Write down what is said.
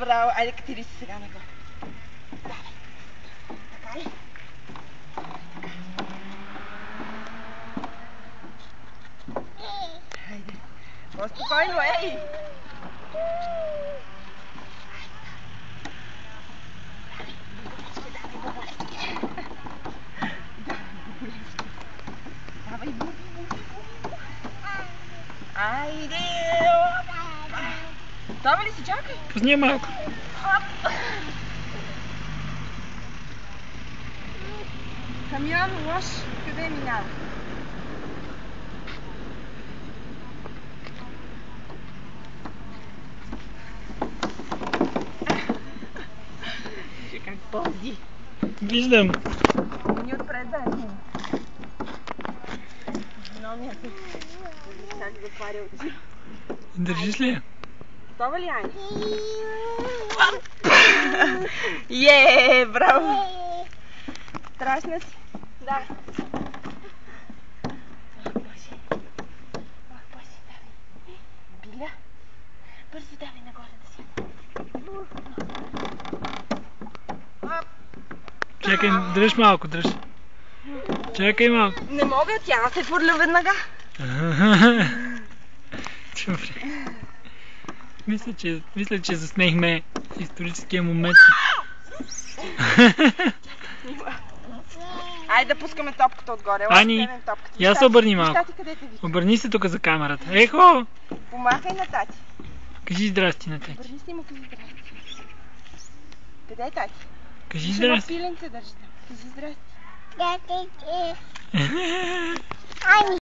Браво! Айде, катери се сега нагоре. Давай. Така ли? Хайде. По-спокойно, ей! Давай, буби, буби, буби. Айде! Става ли си, чакай? Пусни малко. Камион лош, къде минава? Как пълзи. Виждам. Ни отпред да е. Новият ми. Как затваря очи. Държиш ли я? Готова ли, Ани? Браво! Страшна си. Давай. Боже. Боже, давай. Биля. Бързо давай нагоре да сяда. Чакай, дръж малко, дръж. Чакай малко. Не мога, тя се фурля веднага. Добре. Мисля, че заснехме историческия момент. Айде да пускаме топката отгоре. Ани, я се обърни малко. Обърни се тук за камерата. Ехо! Помахай на тати. Кажи здрасти на тати. Обърни се и му кажи здрасти. Къде е тати? Кажи здрасти. Пиленце държи там. Кажи здрасти. Ани.